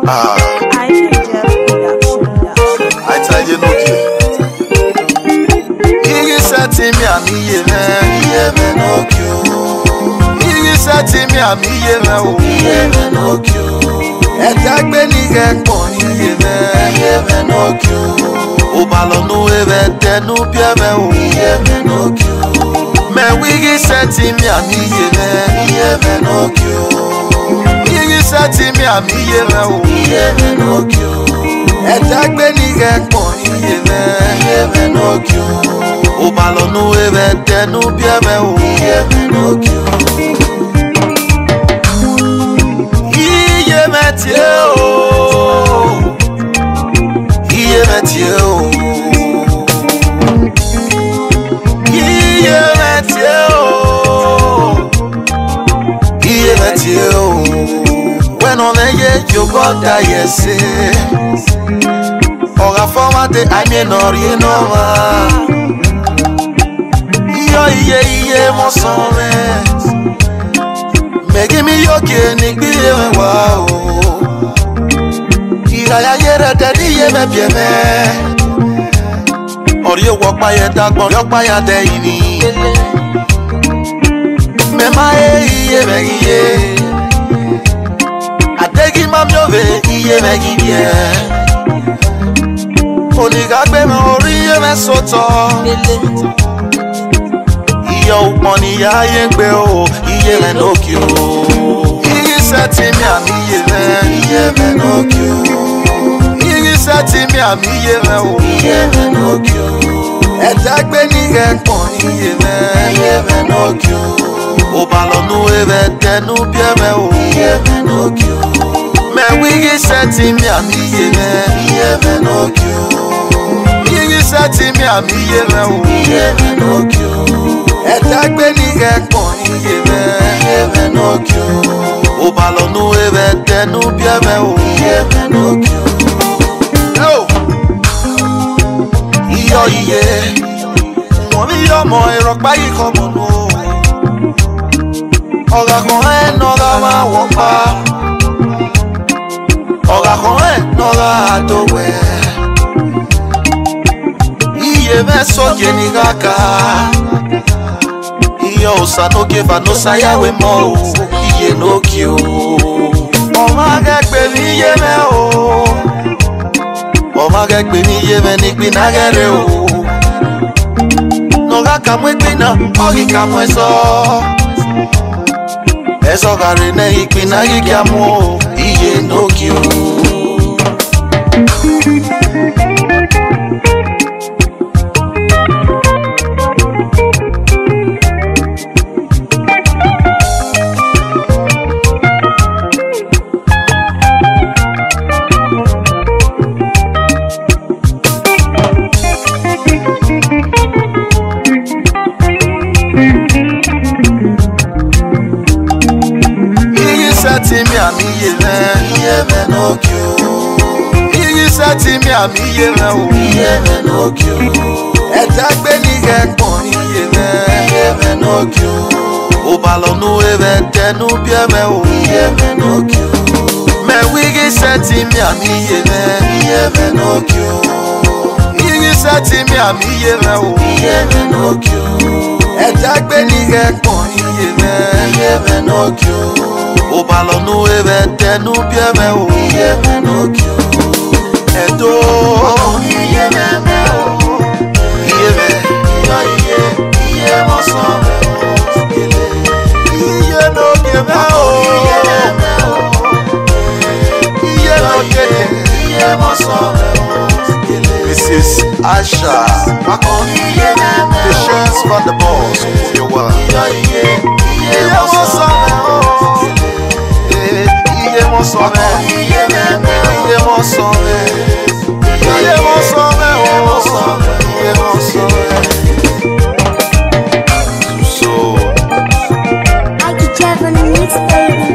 I can just production. I tell you no kid. He said to me, I'm here, no cure. He said to me, I'm here, no cure. And that many get money, no cure. O balonu eve tenu pieve, no cure. Me wigi said to me, I'm here, no cure. He said to me, I'm here, no cure. And that many get money, no cure. O balonu eve tenu pieve, no cure. Iye metio, iye metio, iye metio, iye metio. When on a year you got that yes, or a format I mean or you know. Iye mon son make me okay nigbi wow. Ira ya yere dedi ye me bie me. Or you walk by a dagbon yok by a day ni. Me ma ye me ye. I take him am yove ye me gibie. Oni gagbe me ori ye me soto. Yo money ya yengbe o iye me no kyo. He said to me I'm iye me no kyo. He said to me I'm iye me no kyo. E dagbe ni gen pon iye me no kyo. O balonu eve tenu pie me o me no kyo. Me wigi said to me I'm iye me no kyo. He said to me I'm iye me no kyo. And that many get money, me no cure. O balonu eve tenu pieve, me no cure. No, iyo iye, money yo mo rock by come no. Oga con noga wa wopa, oga con noga atowe. Iye me so jenigaka. Yo sano give no saya we mo iye no kyo. O ma ge pe mi ye me o. O ma ge pe mi ye me ni gbi na gere o. No ga ka mo gbi na o gi ka mo so. Eso gare na igbi na gi ka mo iye no kyo. Me no cure. He said to me I'm me no cure. E dagbe ni gen pon me no cure. O balonu eve tenu pie me no cure. Me wigi said to me I'm me no cure. He said to me I'm me no cure. E dagbe ni gen pon me no cure. O balonu eve tenu pieve me no cure. Edo iye me o iye mo so me o iye no give me o iye no give iye mo so me o. Mrs. Asha Patience from the boss of your world. Iye mo so me o. Iye mo so me, iye mo so me, iye mo so me, iye mo so me. So I could have a mix, baby.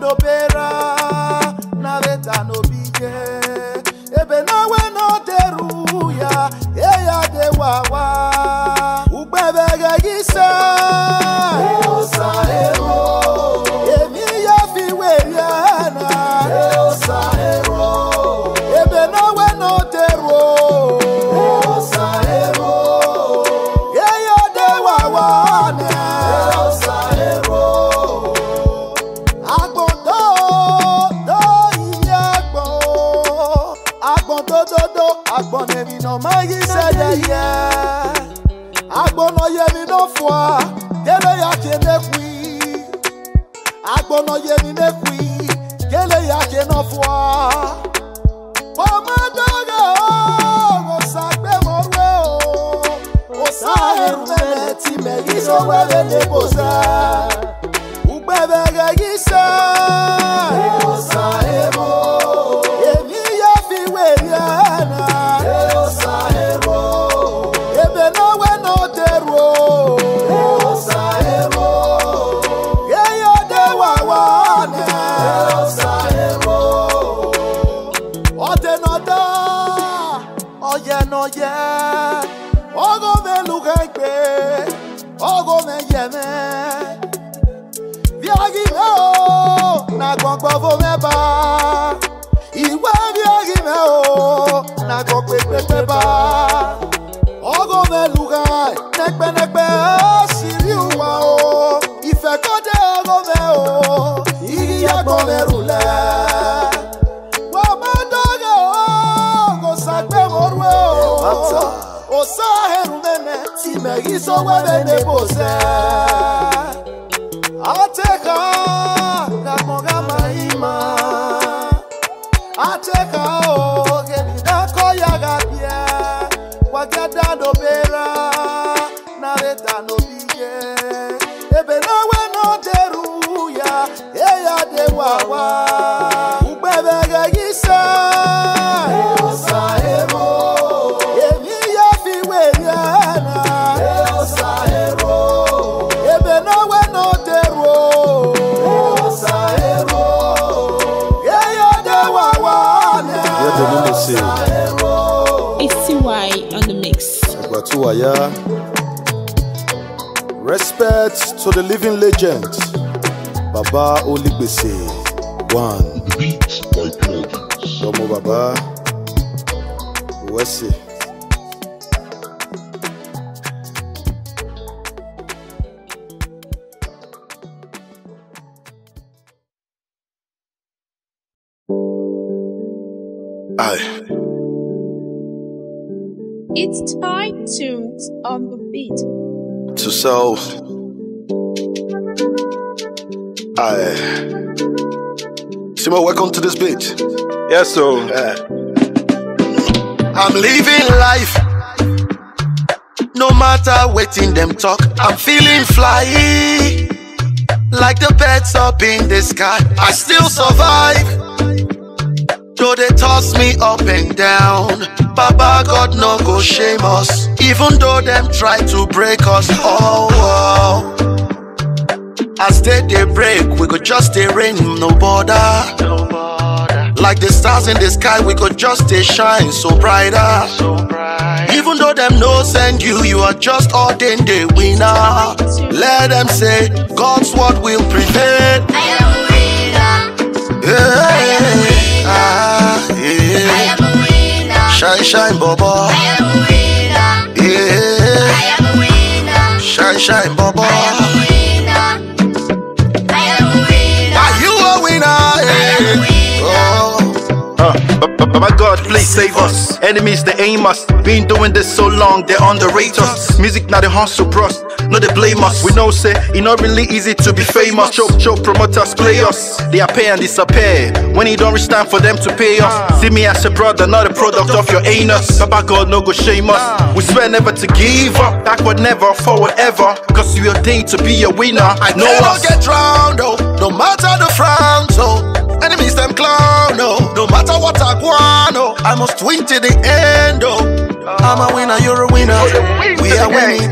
no pera, na veta no bige. Ebe na we no teruya, eya de wawa. Ubebege gisa, eosa ero. Emi ya fi weriana, eosa ero. Ebe na we no teru, eosa ero. Eya de wawa ne, eosa ero. Agbon do iye agbon. Agbon do agbon emi no ma yi sedeye. Agbon no ye mi no fwa, gele ya ke ne kui. Agbon no ye mi ne kui, gele ya ke no fwa. Mama doga o sakbe morwe o sa hermene ti me gizo wele ne boza. Ubebe ga gisa o sa ero. Emi ya fi weriana o sa ero. Ebe no we no teru o sa ero. Eya de wawa ne o sa ero. Ote no da oye no ye. Ogo me lugaipe, ogo me yeme. Viagi me o, na gbogbo vo me ba. Iwe viagi me o, na gbogbo ba. Ogo me lugai, nekpe siri uwa o. Ife kode ogo me o, igi agbo me rule. Wama doge o, go sakbe morwe o. Osa herumene, ti me gizo webe ne pose. Ateka, gamoga maima. Ateka o, gemi na koya gabie. Wageda no bera, na reta no bige. Ebe na we no teruya, eya de wawa. Ubebe ge gisa, eosa ero. Emi ya fi weriana, eosa ero. Ebe na we no teru, eosa ero. Eya de wawa ne, eosa ero. It's TY on the mix. Respect to the living legend, Baba Oligbese. One. Beats by Plugins. Domo Baba. Wesi. Aye. It's Ty Tunes on the beat. To self. Aye. Simo, welcome to this beat. Yes, so. I'm living life. No matter waiting them talk, I'm feeling fly. Like the birds up in the sky, I still survive. Though they toss me up and down, Baba God no go shame us. Even though them try to break us, oh. As they break, we go just stay rain, no border. Like the stars in the sky, we go just stay shine so brighter. Even though them no send you, you are just ordained the winner. Let them say, God's word will prevail. I am a winner. Yeah. I am a winner. Yeah. I am a winner. Shine, shine, Baba. I am a winner. Yeah. I am a winner. Shine, shine, Baba. I am a winner. I am a winner. Are you a winner? I am a winner. Baba God, please save us. Enemies, they aim us. Been doing this so long, they underrate us. Music now they hustle bros, no they blame us. We know say, it not really easy to be famous. Choke promoters play us. They are pay and disappear. When it don't reach time for them to pay us. See me as a brother, not a product of your anus. Baba God, no go shame us. We swear never to give up. Backward never, forward ever. Cause we ordained to be a winner. I know us. Get drowned, oh. No matter the frown, so enemies them clown, oh. No matter what I want, oh. I must win to the end, oh. I'm a winner, you're a winner. We are winning,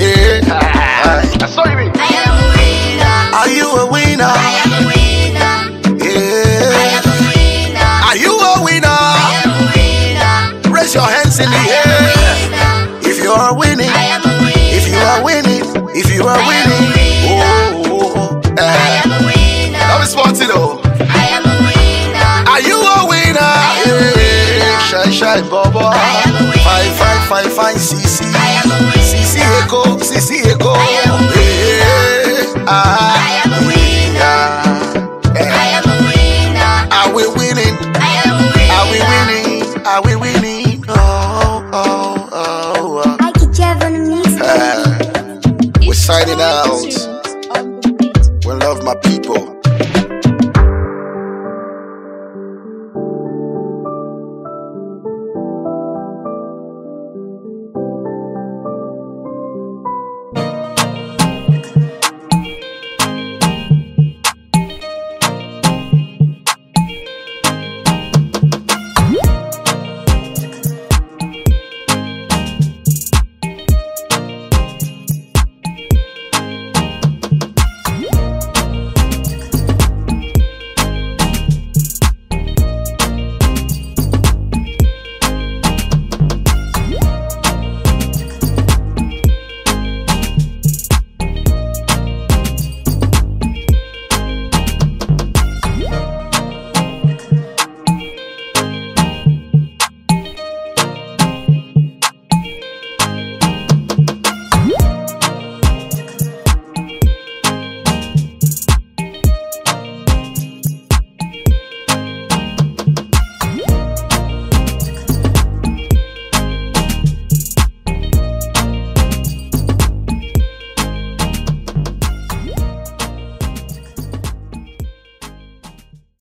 yeah. I saw you. I am a winner. Are you a winner? I am a winner. shy bobo. Fine, CC. CC Eko. Hey,